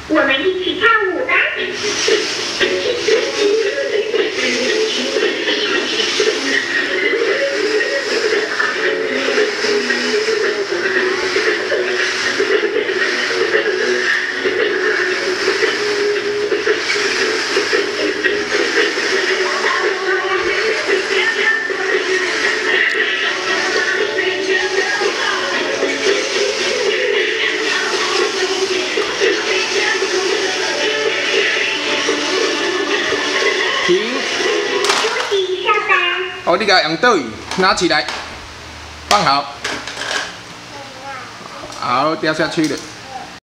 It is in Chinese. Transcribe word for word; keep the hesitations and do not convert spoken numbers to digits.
我们一起跳舞吧。 停。 休息一下吧。 哦，你给它用倒椅拿起来，放好。好，掉下去了。